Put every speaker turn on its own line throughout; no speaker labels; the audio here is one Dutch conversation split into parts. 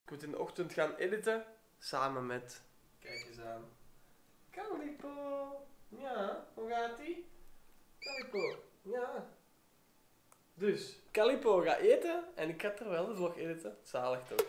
Ik moet in de ochtend gaan editen. Samen met... Kijk eens aan. Calipo. Ja, hoe gaat ie? Calipo. Ja. Dus, Calipo gaat eten en ik ga terwijl de vlog editen. Zalig toch?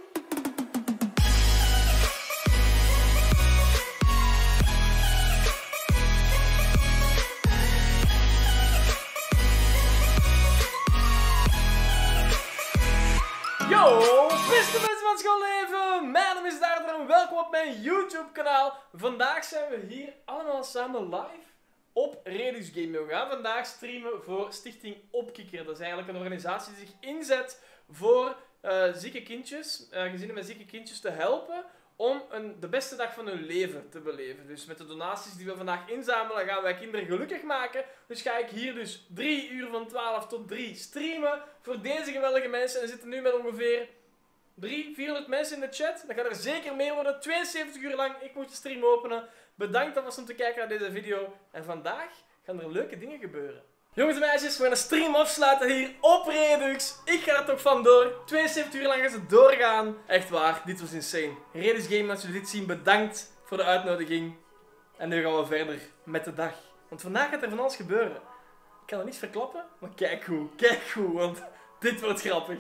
Yo, beste mensen van het schoolleven! Mijn naam is Daarder en welkom op mijn YouTube kanaal. Vandaag zijn we hier allemaal samen live op Redux Gaming. We gaan vandaag streamen voor Stichting Opkikker. Dat is eigenlijk een organisatie die zich inzet voor zieke kindjes, gezinnen met zieke kindjes te helpen om de beste dag van hun leven te beleven. Dus met de donaties die we vandaag inzamelen gaan wij kinderen gelukkig maken. Dus ga ik hier dus 3 uur van 12 tot 3 streamen voor deze geweldige mensen. En we zitten nu met ongeveer 400 mensen in de chat. Dat gaat er zeker meer worden. 72 uur lang. Ik moet de stream openen. Bedankt alvast om te kijken naar deze video. En vandaag gaan er leuke dingen gebeuren. Jongens en meisjes, we gaan de stream afsluiten hier op Redux. Ik ga er toch vandoor. 72 uur lang gaan ze doorgaan. Echt waar, dit was insane. Redux Gaming, als jullie dit zien, bedankt voor de uitnodiging. En nu gaan we verder met de dag. Want vandaag gaat er van alles gebeuren. Ik kan het niet verklappen, maar kijk hoe, want dit wordt grappig.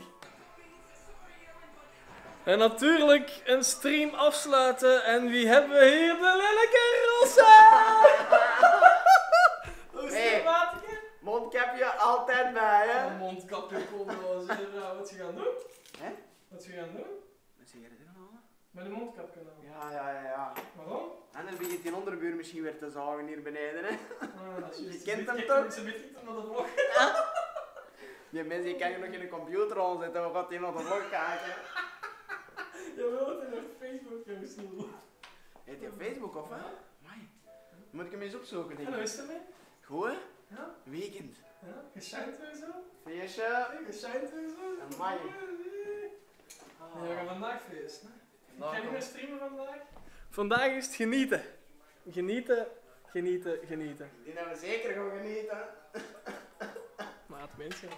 En natuurlijk een stream afsluiten. En wie hebben we hier? De lelijke Rossa! Hoe is het, Maatje?
Mondkapje altijd bij, hè?
Een mondkapje komen wel eens even. Wat ze gaan doen?
Hè?
Wat ze gaan doen?
Wat zeg je er nou?
Met een mondkapje nou.
Ja.
Waarom?
En dan begint die onderbuur misschien weer te zagen hier beneden, hè?
Dat is juist.
Je kent hem toch?
Ze weet niet naar de vlog.
Die mensen, je kan je nog in de computer aanzetten, we gaan die naar de vlog kijken.
Je wilt het in Facebook, jongens.
Heet je Facebook of hè? Amai. Moet ik hem eens opzoeken, denk
En hoe
ik.
is het ermee?
Goed, hè?
Ja?
Weekend.
Ja? Geschijnd weer zo?
Feestje.
Geschijnd weer zo?
Amai.
Nee, we gaan vandaag feesten. Ik ga niet
Nou,
meer streamen vandaag. Vandaag is het genieten. Genieten.
die hebben we zeker gaan genieten.
Maat mensen.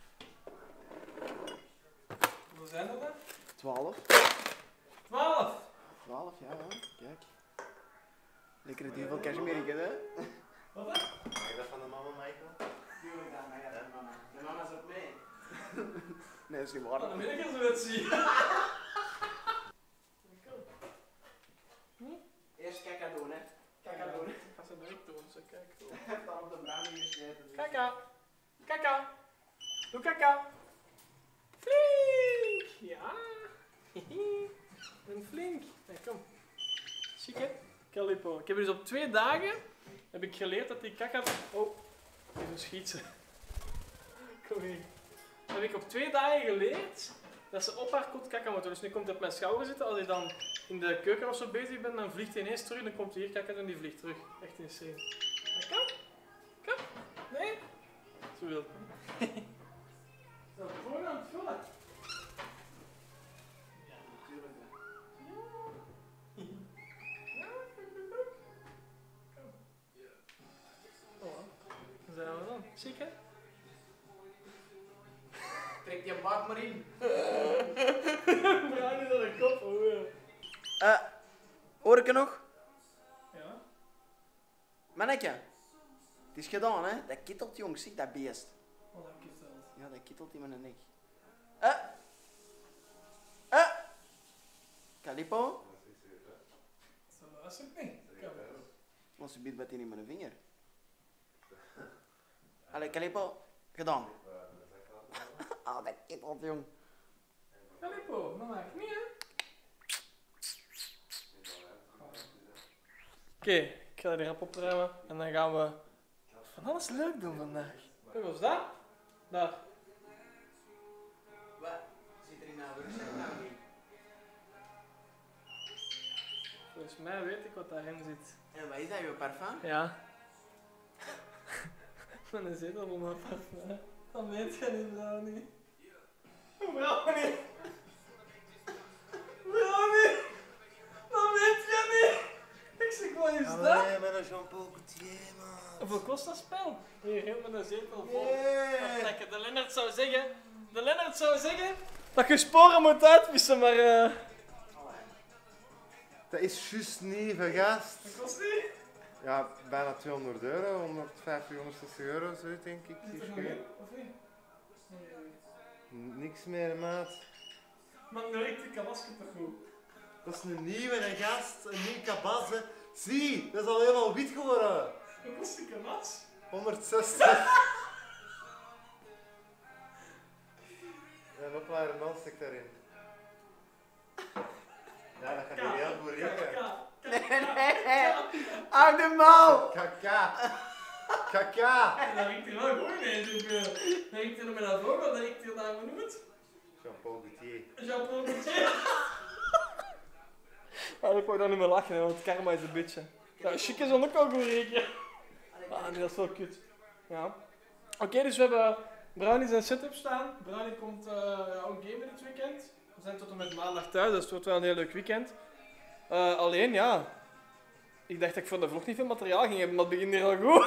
Hoeveel zijn er dan?
12.
12!
12, ja. Kijk. Lekkere duvel cashmere, hè?
Wat dan?
Mag je dat van de mama, Michael?
Tuurlijk, dan mag je dat, mama. De mama is op mee. Nee, dat is niet
Oh,
waar.
dan weet ik als we het zien.
Eerst kaka doen, hè. Kaka doen.
Ik ga ze direct doen, zo kijk.
Hij heeft al op de branding gescheten. Dus.
Kaka! Kaka! Doe kaka! Flink! Ja! En flink! Nee, kom. Chic hè? Calipo. Ik heb dus op 2 dagen heb ik geleerd dat die kaka... Oh, even schiet ze. Kom hier. Heb ik op 2 dagen geleerd dat ze op haar kont kaka moeten. Dus nu komt hij op mijn schouder zitten. Als ik dan in de keuken of zo bezig ben, dan vliegt hij ineens terug. Dan komt hij hier kaka en die vliegt terug. Echt insane. Kom. Kom. Nee? Zo wil. Zo, gewoon aan het vullen.
Ja, natuurlijk.
Ja, vind je het ook? Kom. Oh, dan zijn we dan. Ziek hè?
Trek je bak maar in.
Bruin is aan de kop, hoor.
Hoor ik er nog?
Ja?
Manneke. Het is gedaan, hè? Dat kittelt, jongens. Zie dat beest.
Oh, dat kittelt.
Ja, dat kittelt in mijn nek. Calipo?
Zo luistert niet. Kom.
Want ze biedt wat in mijn vinger. Allee, Calipo. Gedaan. Ah, dat kittelt, jong.
Calipo, dat maakt niet, hè? Oké, ik ga er rap opruimen en dan gaan we van alles leuk doen vandaag. Hoe was dat? Daar.
Wat? Zit er in nou weer?
Volgens mij weet ik wat daarin zit.
En wat is dat, je parfum?
Ja. Met een zetel van mijn parfum. Dat weet je niet, Brownie. Brownie! Brownie! Dat weet je niet! Ik zeg, wat is dat?
Nee, met een shampoo coutier, man.
Hoeveel kost dat spel? Hier, heel met een zetel vol.
Nee.
Dat lekker. De Lennart zou zeggen, dat je sporen moet uitwissen, maar...
Dat is juist niet vergast.
Dat kost niet.
Ja, bijna €200, 150, 160 euro, zo denk ik.
Is er nog in, of niet?
Niks meer, maat.
Maar nu riekt die kabasje toch goed?
Dat is een nieuwe, een gast, een nieuw kabas. Hè. Zie, dat is al helemaal wit geworden.
Wat kost die kabas?
160. En een oplader man stikt daarin. Ja, dat gaat hier heel goed rieken.
Nee. Hou de mouw.
Kaka. Kaka.
Dat riekt er wel goed in, zoveel. Dat riekt er met dat vogel, dat riekt er daar genoemd.
Jean-Paul Gaultier.
Jean-Paul Gaultier. Ah, ik wou daar niet meer lachen, hè, want karma is een beetje. Ja, chic is dan ook al goed rekenen. Ah, nee, dat is wel kut. Ja. Oké, dus we hebben Brownie zijn setup staan. Brownie komt ook gamen dit weekend. We zijn tot en met maandag thuis, dus het wordt wel een heel leuk weekend. Alleen, ja. Ik dacht dat ik voor de vlog niet veel materiaal ging hebben, maar het begint hier al goed.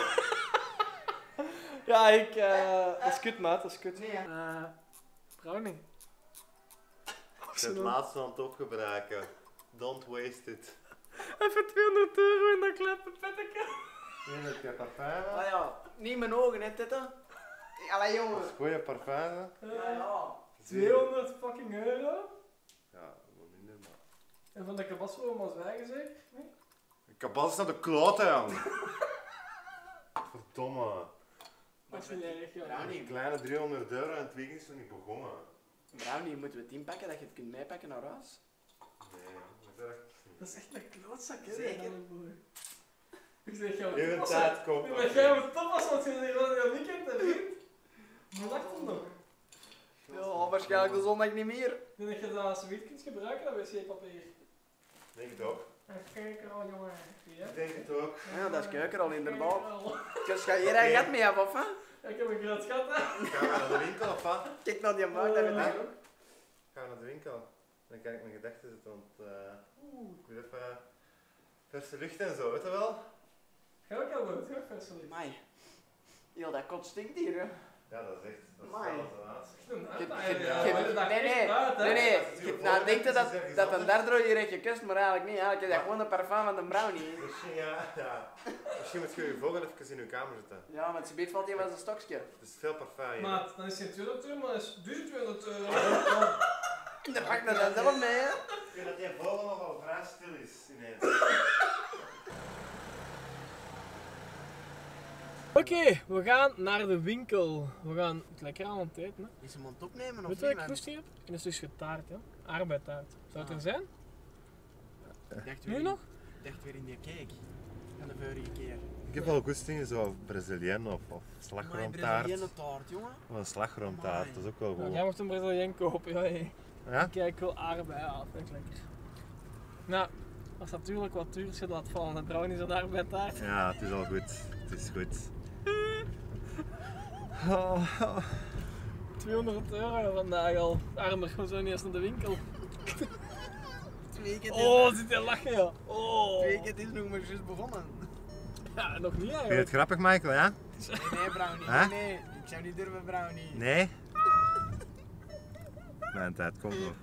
Ja, dat is kut, maat, dat is kut.
Nee,
Brownie.
Het laatste aan het opgebruiken. Don't waste it.
Even €200 in dat kleppe petteke.
Nee, dat je parfum.
Ah ja, niet mijn ogen, hè, Tette. Allee, jongen.
Dat is goeie parfum. Hè.
Ja.
200 fucking euro.
Ja, wat minder, maar.
En van de kabas voor ons eigen zeg? Nee?
Ik heb alles naar de klote, jong. Verdomme.
Dat is niet erg, ja.
Brownie.
Een kleine €300 en het weekend is nog niet begonnen.
Brownie, moeten we het inpakken dat je het kunt meepakken naar huis?
Nee, dat is echt.
Dat is echt een klootzak, hè?
Zeker.
Ik zeg jou,
Even tijd kopen.
maar jij moet topassen, want je zegt wel heel weekend en vriend. Maar wacht dan nog.
Ja, waarschijnlijk de zondag niet meer.
Ik denk dat je dat als wiet kunt gebruiken, dat wc-papier.
Denk het ook.
Kijk er al, jongen. Ja?
Ik denk het ook.
Ja, dat is keukenrol inderdaad.
Kijk
Dus ga je hier een gat mee hebben, of hè?
er al. Ik heb een groot gat, hè.
Gaan we naar de winkel of wat?
Kijk naar die maak, dat weet ik ook.
Gaan we naar de winkel. Dan kan ik mijn gedachten zetten, want ik wil even verse lucht en zo, weet je wel?
Ga ook al goed, hè, verselijk.
Amai. Heel dat kot stinkt hier, hè.
Ja, dat is echt. Dat is
Amai.
alles aan.
Nee. Nou, denk je dat een derde hier heeft gekust, maar eigenlijk niet. Eigenlijk is dat gewoon een parfum van de brownie.
Misschien, ja. Misschien moet je je vogel even in je kamer zetten.
Ja, want ze beet valt hier wel een stokje.
Er is veel parfum hier.
Maat, dan is het geen €200, maar dat is €1200.
Daar pak je dat zelf mee, hè.
Ik vind dat die vogel nogal vrij stil is ineens.
Oké, we gaan naar de winkel. We gaan het lekker aan het eten. Hè.
Is hem aan het opnemen of
Weet je wat ik goesting heb? Een stukje taart, hè? Arbeidtaart. Zou het er zijn? Nu nog?
Ik dacht weer in die cake. Van de vorige keer.
Ik heb wel goesting, zo Braziliën of slagroomtaart.
Braziliëne taart, jongen.
Of een slagroomtaart, dat is ook wel
Nou,
goed.
jij mocht een Braziliën kopen, ja. Hey.
Ja?
Kijk, ik wil aardbei, ja, dat vind ik lekker. Nou, dat is natuurlijk wat duur als je laat vallen. De brownies en arbeidtaart.
Ja, het is al goed. Het is goed.
€200 vandaag al. Armer, gewoon zo niet eens naar de winkel.
Het weekend
Oh, zit je lachen, ja. Oh.
is nog maar juist begonnen.
Ja, nog niet
Vind je
eigenlijk.
het grappig, Michael, ja?
Nee, brownie.
Hè?
Nee, ik zou niet durven brownie.
Nee? Mijn tijd komt nog.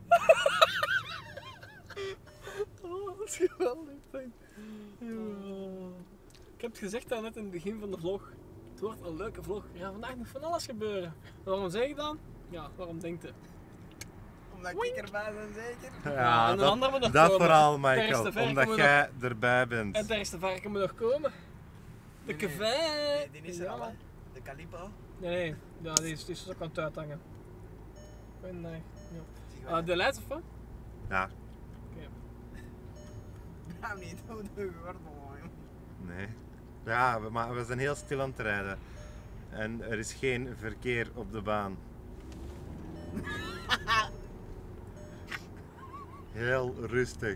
Oh, dat is geweldig. Fijn. Ja. Ik heb het gezegd al net in het begin van de vlog. Het wordt een leuke vlog. Er gaat vandaag nog van alles gebeuren. Waarom zeg ik dan? Ja, waarom denkt u?
Omdat ik erbij ben, zeker.
Ja,
en de andere moet nog
dat
komen.
vooral,
Verste
Michael.
verken
Omdat
moet
jij erbij bent.
En het eerste varken moet nog komen. De
Nee,
café.
Die is er al, hè. De Calipo.
Nee, ja, die is ook aan het uithangen. Nee.
Zie je
Ja.
wel.
De leids of wat?
Ja,
Brownie, doe de gordel, jongen.
nee. Ja, maar we zijn heel stil aan het rijden. En er is geen verkeer op de baan. Heel rustig.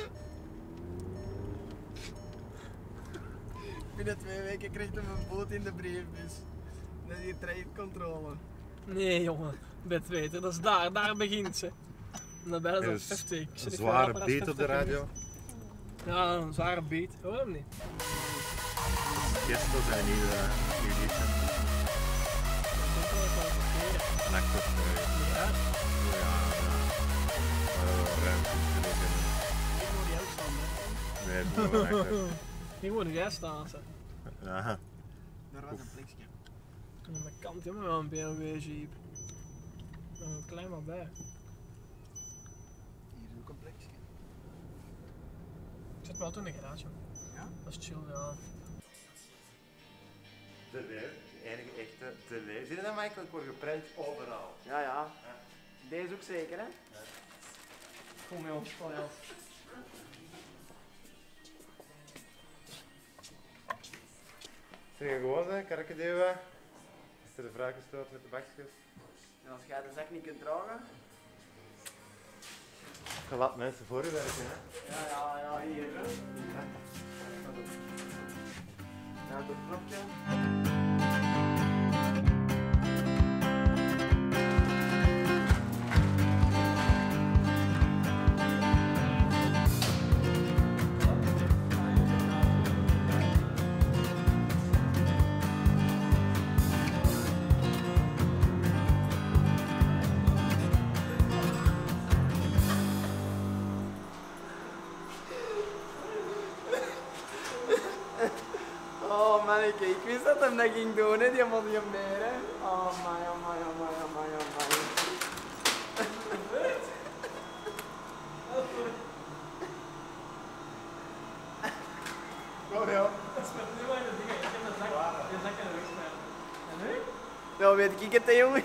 Binnen 2 weken kreeg hij een boot in de brievenbus. Dat is hier trajectcontrole.
Nee, jongen. Bet weten, dat is daar begint ze. En dan ben je
Er is
zo'n 50. Ik
Een
zit hier
zware
voor een
beat op de
50
radio.
Ja, een zware beat. Hoor hem niet.
Gesto zijn hier lied.
Dat is wel een keer.
Nacht of
Ja.
ja, Nee, het is wel achter.
Hier wordt jij staan, ze.
Ja.
Daar was een plekje.
Aan de kant, helemaal wel een BMW Jeep. Een klein maar bij.
Hier is ook een plekje.
Ik zet me altijd in de garage.
Ja?
Dat is chill, ja.
De leer, de enige echte de leer. Zie je dat, Michael? Ik word geprent overal.
Ja, ja. Deze ook zeker, hè?
Kom joh, kom joh.
Zeg je gewoon, hè? Karken duwen. Is er de vraag gestoten met de bakjes?
En als jij de zak niet kunt dragen.
Je laat mensen voor je werken, hè?
Ja, hier, hè? Ja, dat knopje. Oh manneke, ik wist dat hem dat ging doen, hè, die man die hem meer, hè. Oh my, oh my, oh my, oh my, oh my.
Kom joh.
Dat is met nu aan de dingen. Ik heb de zak in de rug smijten. En nu?
Nou weet ik het, hè, jongen.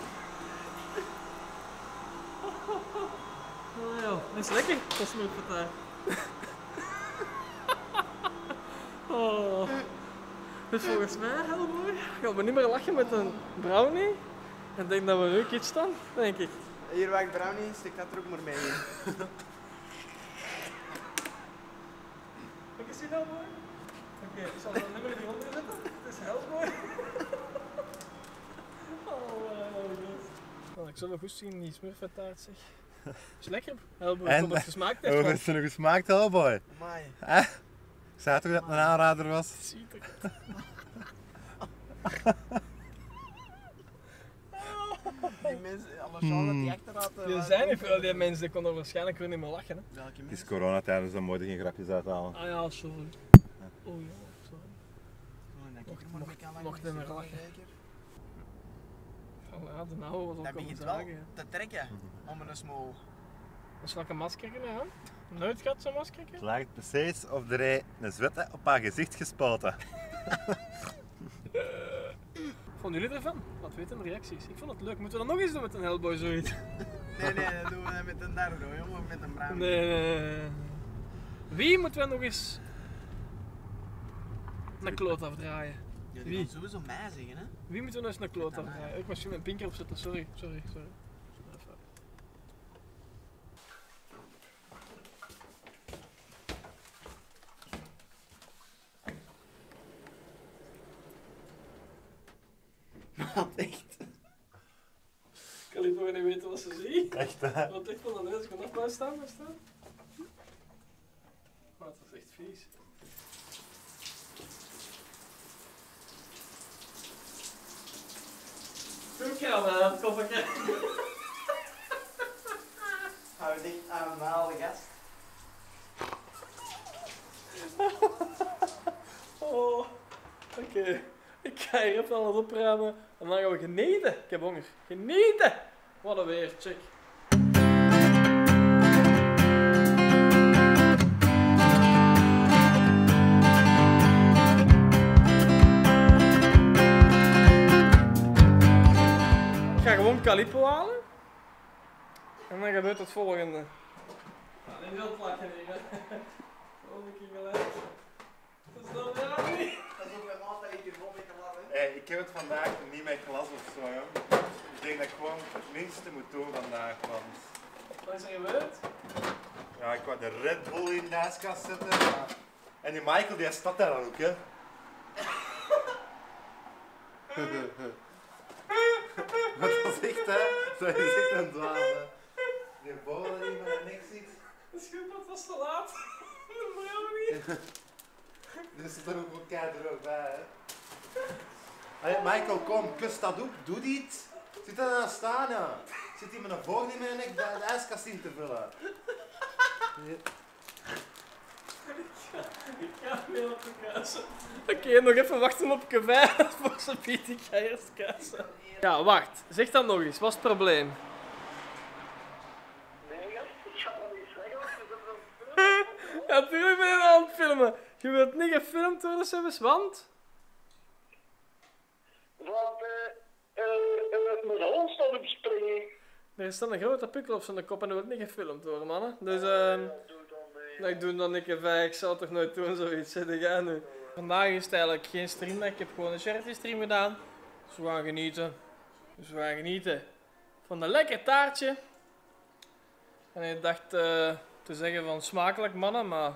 Oh joh, dat is lekker. Dat is mijn partij. Oh. Dus volgens mij heel mooi. Gaan we niet meer lachen met een brownie. En denk dat we nu kitsch staan, denk ik.
Hier wacht brownie, stik dat er ook maar mee in.
Kijk eens, heel mooi. Oké, ik zal er niet meer hieronder zetten. Het is heel mooi. Oh, ik zal nog goed zien, die smurfentaart zeg. Is lekker. Heel mooi,
En-
dat het gesmaakt heeft.
Oh,
man.
is er nog gesmaakt, Hellboy?
Amai.
Ik zei toch dat het een aanrader was?
Ziet er.
Die mensen, alles al dat die achteruit...
Er zijn niet veel die mensen, die konden waarschijnlijk weer niet meer lachen. Hè?
Welke
Het is
mensen?
coronatijd, dus dan moet je geen grapjes uithalen.
Ah ja, sorry. Oh ja, sorry.
Gewoon dat ik
Mocht-
er maar
mocht-
mee kan lachen,
mocht
is
hem
er
er
wel
lachen.
zeker.
Oh ja, de nauwe was ook
Dat
al
begint wel
zagen.
te trekken om een smol.
Dat is welke masker, hè? Nooit gehad zo'n masker?
Het lijkt precies of er een zwette op haar gezicht gespoten.
Vonden jullie ervan? Laat weten in de reacties. Ik vond het leuk. Moeten we dat nog eens doen met een Hellboy zoiets?
Nee, dat doen we met een dardo, jongen, of met een brownie.
Nee. Wie moeten we nog eens een kloot afdraaien?
Ja,
Wie?
die gaan sowieso mij zeggen, hè.
Wie moeten we nog eens een kloot afdraaien? Ik moest mijn pinker opzetten, sorry. Even.
Wat echt?
Kan ik nog niet weten wat ze zien?
Echt, hè?
Wat echt van de neus kan nog blijven staan, Maar het is echt vies. Doe ik jou aan het koffertje.
Hou dicht aan de haalde gast.
Oh, oké. Ik ga hier even alles opruimen en dan gaan we genieten. Ik heb honger. Genieten! Wat een weer, check. Ik ga gewoon Calippo halen. En dan gebeurt het volgende. Nou, niet veel plakken hier, hè. Oh, ik gelijk. Dat is dan weer niet.
Dat is ook een maat dat ik hier vol mee kan laten.
Hey, ik heb het vandaag niet met glas of zo, joh. Ik denk dat ik gewoon het minste moet doen vandaag, want...
Wat is er gebeurd?
Ja, ik wou de Red Bull in de ijskast zetten. Maar... En die Michael, die staat daar dan ook, hè. Wat dat is echt, hè. Dat is echt een dwaas, hè. Die boven die met niks ziet.
Dat is goed, maar het was te laat. De brownie.
Dus zit er ook wel keihard bij, hè. Hey, Michael, kom, kus dat ook. Doe iets. Zit er aan staan, ja. Zit hij met een volg niet meer en ik de ijskast in te vullen.
Oké, nog even wachten op Kevin voor zijn Piet. Ik ga eerst kussen. Ja, wacht. Zeg dan nog eens. Wat is het probleem?
Nee, ik ga dat niet zeggen, want je bent wel
Ja, natuurlijk ben je aan het filmen. Je wilt niet gefilmd worden, Sebes, want...
Want mijn hond staat op springen.
Er staat een grote pukkel op zijn kop en er wordt niet gefilmd worden, mannen. Dus,
Doe dan mee.
ik doe dan niet even. Ik zou toch nooit doen, zoiets. Zeg jij nu. Vandaag is het eigenlijk geen stream, ik heb gewoon een charity stream gedaan. Dus we gaan genieten. Van een lekker taartje. En ik dacht te zeggen van smakelijk, mannen, maar...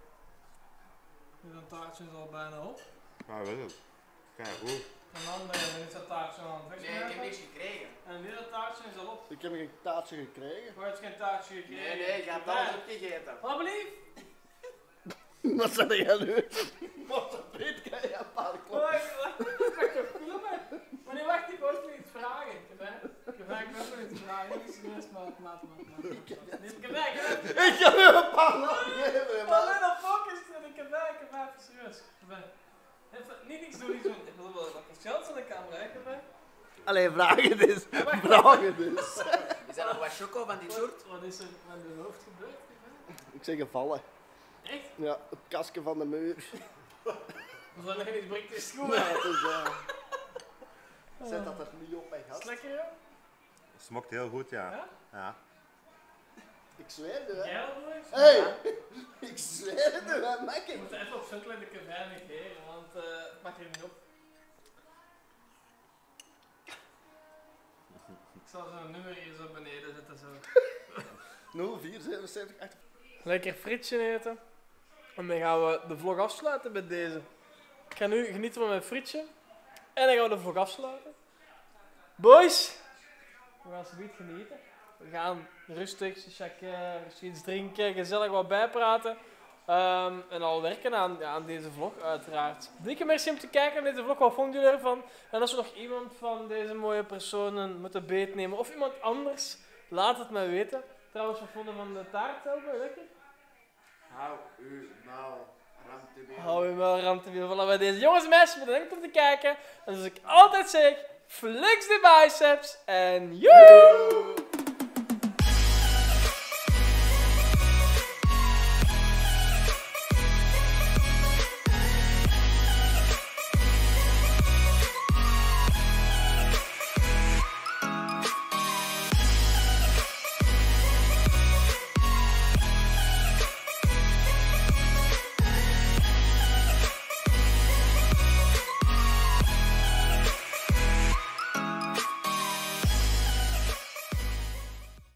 Dit taartje is al bijna op.
Ja, weet het. Kijk, goed.
En dan is dat taartje aan het
Nee, ik heb niks gekregen.
En dit taartje is al op.
Ik heb geen taartje gekregen.
Maar het is geen taartje gekregen.
Nee, ik heb alles opgegeten.
Wat blief?
Wat zei jij nu? Wat een piet, kan je een paar kloppen?
Wacht, ik ga toch filmen? Maar nee, wacht, ik wou even iets vragen. Ik wil even iets vragen. Ik serieus, maar maat.
Ik heb nu een paar lachen gegeven, man.
Alleen op focus, ik heb even serieus. Even, niet doen, niet doen. Ik wil wel wat geld aan de camera, hè, Kevin?
Allee, vraag het eens. Vraag het eens.
Is er nog wat choco van die soort?
Wat is er met je hoofd gebeurd, Kevin?
Ik zeg gevallen.
Echt?
Ja, het kastje van de muur.
We zijn nog niet breekt de schoen.
Ja, het is zet dat er niet op, mijn
Is
gast.
het lekker, joh?
Smokt heel goed, ja.
Ja?
Ja.
Ik zweer het, hè.
Jij al eens?
Hey! Ik zweer het, hè,
We
Makke.
moeten even op Zuidelijk de Kevin negeren, want het mag er niet op. Ik zal zo'n nummer hier zo beneden zetten, zo.
0477 8.
Lekker frietje eten. En dan gaan we de vlog afsluiten met deze. Ik ga nu genieten van mijn frietje. En dan gaan we de vlog afsluiten. Boys, we gaan zoiets genieten. We gaan rustig, iets drinken, gezellig wat bijpraten. En al werken aan deze vlog, uiteraard. Dikke merci om te kijken naar deze vlog. Wat vonden jullie ervan? En als we nog iemand van deze mooie personen moeten beetnemen, of iemand anders, laat het mij weten. Trouwens, wat vonden van de taart zelf? Lekker?
Hou u nou, ramtebeer.
Hou je wel ramtewiel van bij deze jongens en meisjes. Bedankt om te kijken. En zoals ik altijd zeg, flex de biceps en joe!